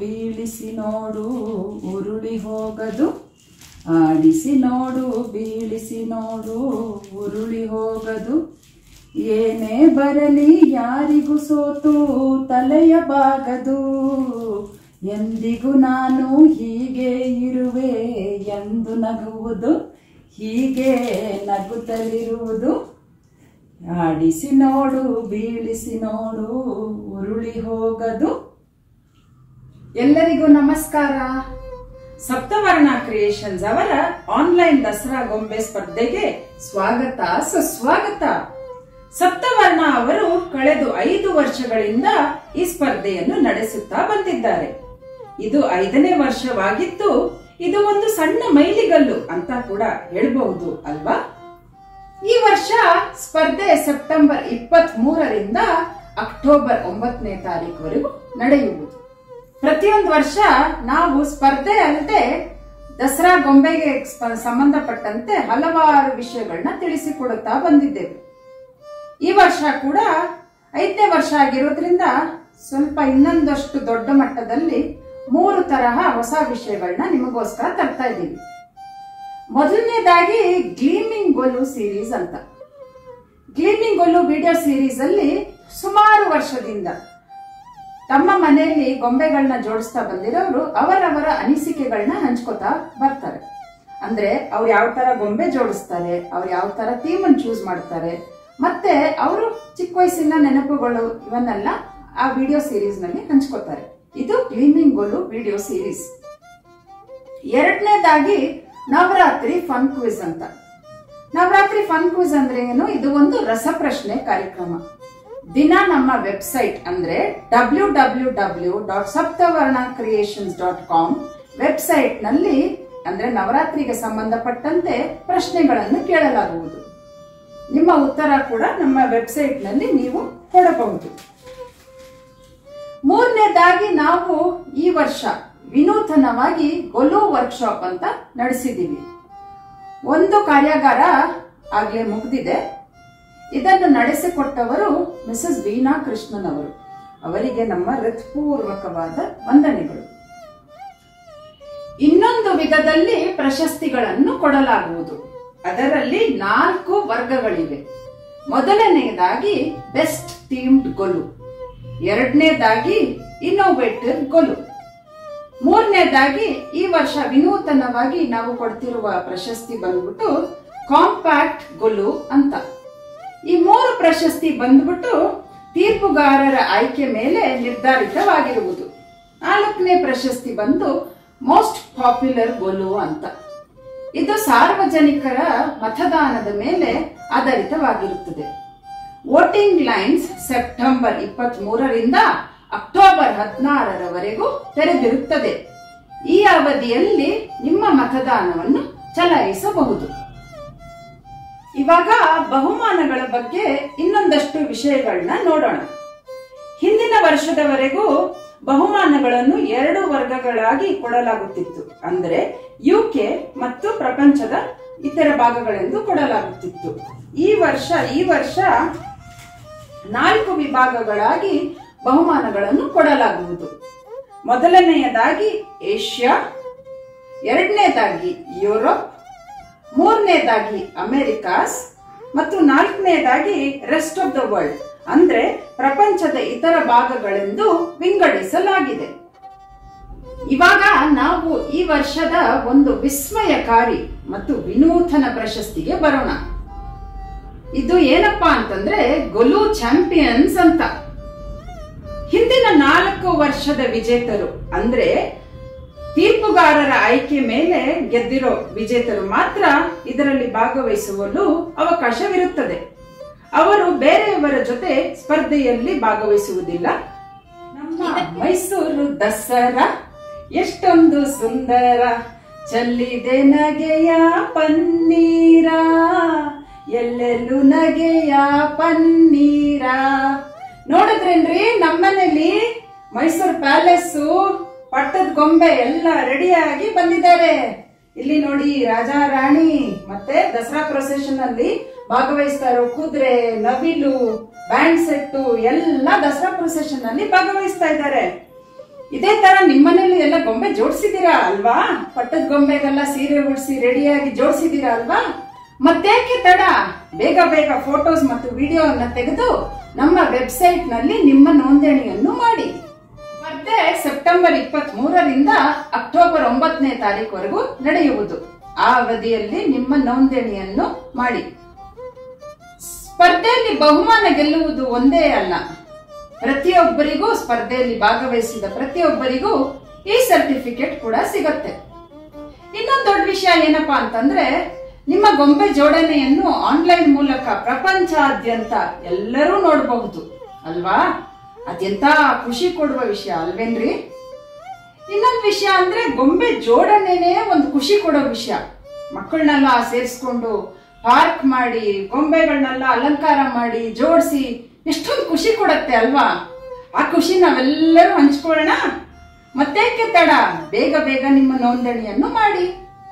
ಬೀಳಿಸಿ ನೋಡು ಉರುಳಿ ಹೋಗದು. ಆಡಿಸಿ ನೋಡು ಬೀಳಿಸಿ ನೋಡು ಉರುಳಿ ಹೋಗದು. ಏನೇ ಬರಲಿ ಯಾರಿಗೂ ಸೋತು ತಲೆಯ ಬಾಗದು. ಎಂದಿಗೂ ನಾನು ಹೀಗೆ ಇರುವೆ ಎಂದು ನಗುವುದು, ಹೀಗೆ ನಗುತ್ತಲಿರುವುದು. ಆಡಿಸಿ ನೋಡು ಬೀಳಿಸಿ ನೋಡು ಉರುಳಿ ಹೋಗದು. ಎಲ್ಲರಿಗೂ ನಮಸ್ಕಾರ. ಸಪ್ತವರ್ಣ ಕ್ರಿಯೇಷನ್ಸ್ ಅವರ ಆನ್ಲೈನ್ ದಸರಾ ಗೊಂಬೆ ಸ್ಪರ್ಧೆಗೆ ಸ್ವಾಗತ, ಸುಸ್ವಾಗತ. ಸಪ್ತವರ್ಣ ಅವರು ಕಳೆದ 5 ವರ್ಷಗಳಿಂದ ಈ ಸ್ಪರ್ಧೆಯನ್ನು ನಡೆಸುತ್ತಾ ಬಂದಿದ್ದಾರೆ. ಇದು 5ನೇ ವರ್ಷವಾಗಿದ್ದು ಇದು ಒಂದು ಸಣ್ಣ ಮೈಲಿಗಲ್ಲು ಅಂತ ಕೂಡ ಹೇಳಬಹುದು ಅಲ್ವಾ. ಈ ವರ್ಷ ಸ್ಪರ್ಧೆ ಸೆಪ್ಟೆಂಬರ್ 23ರಿಂದ ಅಕ್ಟೋಬರ್ 9ನೇ ತಾರೀಕುವರೆಗೂ ನಡೆಯುವುದು. ಪ್ರತಿಯೊಂದು ವರ್ಷ ನಾವು ಸ್ಪರ್ಧೆ ಅಲ್ಲದೆ ದಸರಾ ಗೊಂಬೆಗೆ ಸಂಬಂಧಪಟ್ಟಂತೆ ಹಲವಾರು ವಿಷಯಗಳನ್ನ ತಿಳಿಸಿಕೊಡುತ್ತಾ ಬಂದಿದ್ದೇವೆ. ಈ ವರ್ಷ ಕೂಡ 5ನೇ ವರ್ಷ ಆಗಿರೋದ್ರಿಂದ ಸ್ವಲ್ಪ ಇನ್ನೊಂದಷ್ಟು ದೊಡ್ಡ ಮಟ್ಟದಲ್ಲಿ 3 ತರಹ ಹೊಸ ವಿಷಯಗಳನ್ನ ನಿಮಗೋಸ್ಕರ ತರ್ತಾ ಇದ್ದೀವಿ. ಮೊದಲನೇದಾಗಿ ಗ್ಲೀಮಿಂಗ್ ಗೊಲು ಸೀರೀಸ್ ಅಂತ. ಗ್ಲೀಮಿಂಗ್ ಗೊಲು ವಿಡಿಯೋ ಸೀರೀಸ್ ಅಲ್ಲಿ ಸುಮಾರು ವರ್ಷದಿಂದ ತಮ್ಮ ಮನೆಯಲ್ಲಿ ಗೊಂಬೆಗಳನ್ನ ಜೋಡಿಸ್ತಾ ಬಂದಿರೋರು ಅವರವರ ಅನಿಸಿಕೆಗಳನ್ನ ಹಂಚ್ಕೋತಾ ಬರ್ತಾರೆ. ಅಂದ್ರೆ ಅವ್ರು ಯಾವ ತರ ಗೊಂಬೆ ಜೋಡಿಸ್ತಾರೆ, ಅವ್ರು ಯಾವ ತರ ಥೀಮ್ ಅನ್ನು ಚೂಸ್ ಮಾಡ್ತಾರೆ, ಮತ್ತೆ ಅವರು ಚಿಕ್ಕ ವಯಸ್ಸಿನ ನೆನಪುಗಳು ಇವನ್ನೆಲ್ಲ ಆ ವಿಡಿಯೋ ಸೀರೀಸ್ ನಲ್ಲಿ ಹಂಚ್ಕೋತಾರೆ. ಇದು ಗ್ಲೀಮಿಂಗ್ ಗೊಲು ವಿಡಿಯೋ ಸೀರೀಸ್. ಎರಡನೇದಾಗಿ ನವರಾತ್ರಿ ಫನ್ ಕ್ವಿಜ್ ಅಂತ. ನವರಾತ್ರಿ ಫನ್ ಕ್ವಿಜ್ ಅಂದ್ರೆ ಏನು? ಇದು ಒಂದು ರಸಪ್ರಶ್ನೆ ಕಾರ್ಯಕ್ರಮ. ದಿನ ನಮ್ಮ ವೆಬ್ಸೈಟ್ ಅಂದ್ರೆ www.sapthavarnacreations.com ವೆಬ್ಸೈಟ್ ನಲ್ಲಿ ಅಂದ್ರೆ ನವರಾತ್ರಿಗೆ ಸಂಬಂಧಪಟ್ಟಂತೆ ಪ್ರಶ್ನೆಗಳನ್ನು ಕೇಳಲಾಗುವುದು. ನಿಮ್ಮ ಉತ್ತರ ಕೂಡ ನಮ್ಮ ವೆಬ್ಸೈಟ್ ನಲ್ಲಿ ನೀವು ಕೊಡಬಹುದು. ಮೂರನೇದಾಗಿ ನಾವು ಈ ವರ್ಷ ವಿನೂತನವಾಗಿ ಗೊಲು ವರ್ಕ್ಶಾಪ್ ಅಂತ ನಡೆಸಿದ್ದೀವಿ. ಒಂದು ಕಾರ್ಯಾಗಾರ ಆಗ್ಲೇ ಮುಗಿದಿದೆ. ಇದನ್ನು ನಡೆಸಿಕೊಟ್ಟವರು ಮಿಸಸ್ ವೀಣಾ ಕೃಷ್ಣನ್ ಅವರು. ಅವರಿಗೆ ನಮ್ಮ ಹೃತ್ಪೂರ್ವಕವಾದ ವಂದನೆಗಳು. ಇನ್ನೊಂದು ವಿಧದಲ್ಲಿ ಪ್ರಶಸ್ತಿಗಳನ್ನು ಕೊಡಲಾಗುವುದು. ಅದರಲ್ಲಿ 4 ವರ್ಗಗಳಿವೆ. ಮೊದಲನೆಯದಾಗಿ ಬೆಸ್ಟ್ ಥೀಮ್ಡ್ ಗೊಲು, ಎರಡನೇದಾಗಿ ಇನ್ನೋವೇಟಿವ್ ಗೊಲು, ಮೂರನೇದಾಗಿ ಈ ವರ್ಷ ವಿನೂತನವಾಗಿ ನಾವು ಕೊಡ್ತಿರುವ ಪ್ರಶಸ್ತಿ ಬಂದ್ಬಿಟ್ಟು ಕಾಂಪ್ಯಾಕ್ಟ್ ಗೊಲು ಅಂತ. ಈ 3 ಪ್ರಶಸ್ತಿ ಬಂದ್ಬಿಟ್ಟು ತೀರ್ಪುಗಾರರ ಆಯ್ಕೆ ಮೇಲೆ ನಿರ್ಧಾರಿತವಾಗಿರುವುದು. 4ನೇ ಪ್ರಶಸ್ತಿ ಬಂದು ಮೋಸ್ಟ್ ಪಾಪ್ಯುಲರ್ ಗೊಲು ಅಂತ. ಇದು ಸಾರ್ವಜನಿಕರ ಮತದಾನದ ಮೇಲೆ ಆಧಾರಿತವಾಗಿರುತ್ತದೆ. ವೋಟಿಂಗ್ ಲೈನ್ಸ್ ಸೆಪ್ಟೆಂಬರ್ 23ರಿಂದ ಅಕ್ಟೋಬರ್ 16ರವರೆಗೂ ತೆರೆದಿರುತ್ತದೆ. ಈ ಅವಧಿಯಲ್ಲಿ ನಿಮ್ಮ ಮತದಾನವನ್ನು ಚಲಾಯಿಸಬಹುದು. ಇವಾಗ ಬಹುಮಾನಗಳ ಬಗ್ಗೆ ಇನ್ನೊಂದಷ್ಟು ವಿಷಯಗಳನ್ನ ನೋಡೋಣ. ಹಿಂದಿನ ವರ್ಷದವರೆಗೂ ಬಹುಮಾನಗಳನ್ನು 2 ವರ್ಗಗಳಾಗಿ ಕೊಡಲಾಗುತ್ತಿತ್ತು. ಅಂದ್ರೆ UK ಮತ್ತು ಪ್ರಪಂಚದ ಇತರ ಭಾಗಗಳೆಂದು ಕೊಡಲಾಗುತ್ತಿತ್ತು. ಈ ವರ್ಷ 4 ವಿಭಾಗಗಳಾಗಿ ಬಹುಮಾನಗಳನ್ನು ಕೊಡಲಾಗುವುದು. ಮೊದಲನೆಯದಾಗಿ ಏಷ್ಯಾ, ಎರಡನೇದಾಗಿ ಯುರೋಪ್, ಮೂರನೇದಾಗಿ ಅಮೆರಿಕಾಸ್ ಮತ್ತು 4ನೇದಾಗಿ ರೆಸ್ಟ್ ಆಫ್ ದ ವರ್ಲ್ಡ್ ಅಂದ್ರೆ ಪ್ರಪಂಚದ ಇತರ ಭಾಗಗಳೆಂದು ವಿಂಗಡಿಸಲಾಗಿದೆ. ಇವಾಗ ನಾವು ಈ ವರ್ಷದ ಒಂದು ವಿಸ್ಮಯಕಾರಿ ಮತ್ತು ವಿನೂತನ ಪ್ರಶಸ್ತಿಗೆ ಬರೋಣ. ಇದು ಏನಪ್ಪಾ ಅಂತಂದ್ರೆ ಗೊಲು ಚಾಂಪಿಯನ್ಸ್ ಅಂತ. ಹಿಂದಿನ 4 ವರ್ಷದ ವಿಜೇತರು ಅಂದ್ರೆ ತೀರ್ಪುಗಾರರ ಆಯ್ಕೆ ಮೇಲೆ ಗೆದ್ದಿರೋ ವಿಜೇತರು ಮಾತ್ರ ಇದರಲ್ಲಿ ಭಾಗವಹಿಸಲು ಅವಕಾಶವಿರುತ್ತದೆ. ಅವರು ಬೇರೆಯವರ ಜೊತೆ ಸ್ಪರ್ಧೆಯಲ್ಲಿ ಭಾಗವಹಿಸುವುದಿಲ್ಲ. ನಮ್ಮ ಮೈಸೂರು ದಸರಾ ಎಷ್ಟೊಂದು ಸುಂದರ, ಚೆಲ್ಲಿದೆ ನಗೆಯ ಪನ್ನೀರ, ಎಲ್ಲೆಲ್ಲೂ ನಗೆಯ ಪನ್ನೀರ. ನೋಡಿದ್ರೇನ್ರಿ, ನಮ್ಮನೇಲಿ ಮೈಸೂರು ಪ್ಯಾಲೇಸ್ ಪಟ್ಟದ ಗೊಂಬೆ ಎಲ್ಲ ರೆಡಿಯಾಗಿ ಬಂದಿದ್ದಾರೆ. ಇಲ್ಲಿ ನೋಡಿ, ರಾಜಾ ರಾಣಿ ಮತ್ತೆ ದಸರಾ ಪ್ರೊಸೆಷನ್ ಅಲ್ಲಿ ಭಾಗವಹಿಸ್ತಾ ಇರೋ ಕುದುರೆ, ನವಿಲು, ಬ್ಯಾಂಡ್ ಸೆಟ್ಟು ಎಲ್ಲ ದಸರಾ ಪ್ರೊಸೆಷನ್ ಅಲ್ಲಿ ಭಾಗವಹಿಸ್ತಾ ಇದ್ದಾರೆ. ಇದೇ ತರ ನಿಮ್ಮನೇಲಿ ಎಲ್ಲ ಗೊಂಬೆ ಜೋಡಿಸಿದೀರಾ ಅಲ್ವಾ? ಪಟ್ಟದ ಗೊಂಬೆಗೆಲ್ಲ ಸೀರೆ ಉಡಿಸಿ ರೆಡಿಯಾಗಿ ಜೋಡಿಸಿದೀರಾ ಅಲ್ವಾ? ಮತ್ತೇಕೆ ತಡ? ಬೇಗ ಬೇಗ ಫೋಟೋಸ್ ಮತ್ತು ವಿಡಿಯೋವನ್ನ ತೆಗೆದು ನಮ್ಮ ವೆಬ್ಸೈಟ್ ನಲ್ಲಿ ನಿಮ್ಮ ನೋಂದಣಿಯನ್ನು ಮಾಡಿ. ಸ್ಪರ್ಧೆ ಸೆಪ್ಟೆಂಬರ್ 23ರಿಂದ ಅಕ್ಟೋಬರ್ 9ನೇ ತಾರೀಕುವರೆಗೂ ನಡೆಯುವುದು. ಆ ಅವಧಿಯಲ್ಲಿ ನಿಮ್ಮ ನೋಂದಣಿಯನ್ನು ಮಾಡಿ. ಸ್ಪರ್ಧೆಯಲ್ಲಿ ಬಹುಮಾನ ಗೆಲ್ಲುವುದು ಒಂದೇ ಅಲ್ಲ, ಪ್ರತಿಯೊಬ್ಬರಿಗೂ ಸ್ಪರ್ಧೆಯಲ್ಲಿ ಭಾಗವಹಿಸಿದ ಪ್ರತಿಯೊಬ್ಬರಿಗೂ ಈ ಸರ್ಟಿಫಿಕೇಟ್ ಕೂಡ ಸಿಗತ್ತೆ. ಇನ್ನೊಂದು ದೊಡ್ಡ ವಿಷಯ ಏನಪ್ಪಾ ಅಂತಂದ್ರೆ, ನಿಮ್ಮ ಗೊಂಬೆ ಜೋಡಣೆಯನ್ನು ಆನ್ಲೈನ್ ಮೂಲಕ ಪ್ರಪಂಚಾದ್ಯಂತ ಎಲ್ಲರೂ ನೋಡಬಹುದು ಅಲ್ವಾ? ಅದೆಂತ ಖುಷಿ ಕೊಡುವ ವಿಷಯ ಅಲ್ವೇನ್ರಿ? ಇನ್ನೊಂದು ವಿಷಯ ಅಂದ್ರೆ, ಗೊಂಬೆ ಜೋಡಣೆನೇ ಒಂದು ಖುಷಿ ಕೊಡೋ ವಿಷಯ. ಮಕ್ಕಳನ್ನೆಲ್ಲ ಸೇರಿಸ್ಕೊಂಡು ಪಾರ್ಕ್ ಮಾಡಿ ಗೊಂಬೆಗಳನ್ನೆಲ್ಲ ಅಲಂಕಾರ ಮಾಡಿ ಜೋಡಿಸಿ ಎಷ್ಟೊಂದು ಖುಷಿ ಕೊಡತ್ತೆ ಅಲ್ವಾ? ಆ ಖುಷಿ ನಾವೆಲ್ಲರೂ ಹಂಚ್ಕೊಳ್ಳೋಣ. ಮತ್ತೇಕೆ ತಡ? ಬೇಗ ಬೇಗ ನಿಮ್ಮ ನೋಂದಣಿಯನ್ನು ಮಾಡಿ.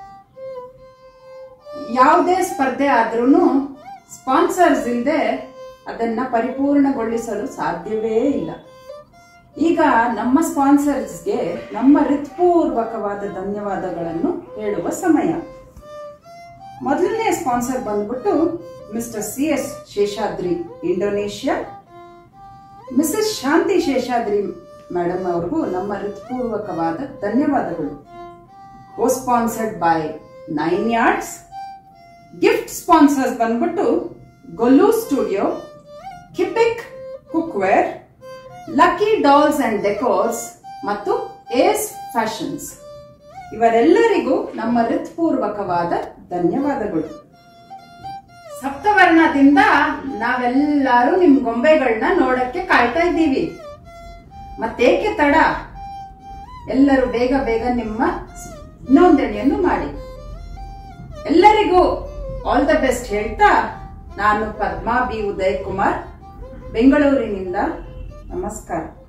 ಯಾವುದೇ ಸ್ಪರ್ಧೆ ಆದ್ರೂ ಸ್ಪಾನ್ಸರ್ಸ್ ಇಲ್ಲದೆ ಅದನ್ನ ಪರಿಪೂರ್ಣಗೊಳಿಸಲು ಸಾಧ್ಯವೇ ಇಲ್ಲ. ಈಗ ನಮ್ಮ ಸ್ಪಾನ್ಸರ್ಸ್ಗೆ ನಮ್ಮ ಹೃತ್ಪೂರ್ವಕವಾದ ಧನ್ಯವಾದಗಳನ್ನು ಹೇಳುವ ಸಮಯ. ಮೊದಲನೇ ಸ್ಪಾನ್ಸರ್ ಬಂದ್ಬಿಟ್ಟು mister CS Seshadri, Indonesia. Mrs Shanti Seshadri madam ಅವ್ರಿಗೂ ನಮ್ಮ ಹೃತ್ಪೂರ್ವಕವಾದ ಧನ್ಯವಾದಗಳು. Co sponsored by 9 yards. Gift sponsors ಬಂದ್ಬಿಟ್ಟು ಗೊಲು ಸ್ಟುಡಿಯೋ, ಕಿಪಿಕ್ cookware, lucky dolls and decors ಮತ್ತು ಏಸ್ ಫ್ಯಾಷನ್ಸ್. ಇವರೆಲ್ಲರಿಗೂ ನಮ್ಮ ಹೃತ್ಪೂರ್ವಕವಾದ ಧನ್ಯವಾದಗಳು. ಸಪ್ತವರ್ಣದಿಂದ ನಾವೆಲ್ಲರೂ ನಿಮ್ ಗೊಂಬೆಗಳನ್ನ ನೋಡಕ್ಕೆ ಕಾಯ್ತಾ ಇದ್ದೀವಿ. ಮತ್ತೇಕೆ ತಡ? ಎಲ್ಲರೂ ಬೇಗ ಬೇಗ ನಿಮ್ಮ ನೋಂದಣಿಯನ್ನು ಮಾಡಿ. ಎಲ್ಲರಿಗೂ ಆಲ್ ದ ಬೆಸ್ಟ್ ಹೇಳ್ತಾ, ನಾನು ಪದ್ಮಾ ಬಿ ಉದಯ್ ಕುಮಾರ್, ಬೆಂಗಳೂರಿನಿಂದ. ನಮಸ್ಕಾರ.